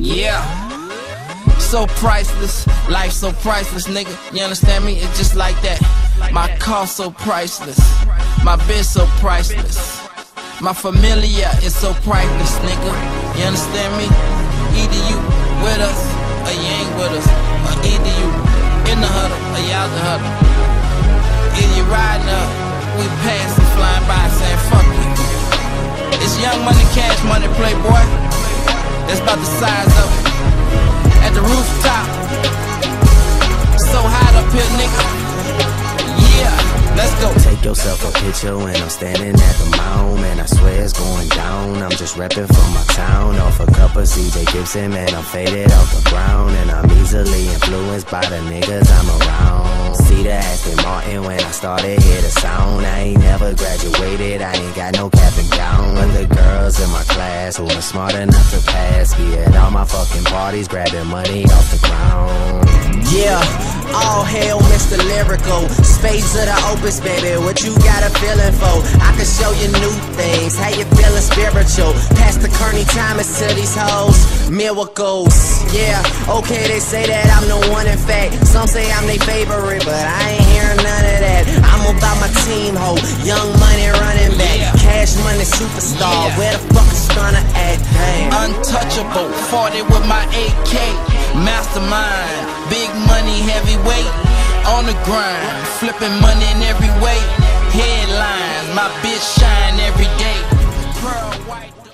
Yeah, so priceless, life so priceless, nigga. You understand me? It's just like that. My car so priceless, my bitch so priceless, my familia is so priceless, nigga. You understand me? Either you with us or you ain't with us, or either you in the huddle or you out the huddle. Either you riding up, we passing, flying by, saying fuck you. It's Young Money, Cash Money, Playboy. That's about the size of it. At the rooftop, so high up here, nigga. Yeah, let's go. Take yourself a picture when I'm standing at the mound, man. I swear it's going down. I'm just repping for my town. Off a cup of CJ Gibson, man. I'm faded off the ground, and I'm easily influenced by the niggas I'm around. See the Aston Martin when I started, hear the sound. I ain't never graduated, I ain't got no cap and gown. But the girls in my class who are smart enough to pass be at all my fucking parties, grabbing money off the ground. Yeah, all hail Mr. Lyrical, Spades of the Opus, baby, what you got a feeling for? I can show you new things, how you feeling spiritual. Pass the Kearney Thomas to these hoes, miracles. Yeah, okay, they say that I'm the one in fact. Some say I'm their favorite, but I ain't hearing none of that. I'm about my team, ho, Young Money running back, Cash Money superstar, where the fuck is gonna act? Hey. Untouchable, 40 with my AK, mastermind, big money, heavyweight, on the grind, flipping money in every way, headlines, my bitch shine every day, pearl white.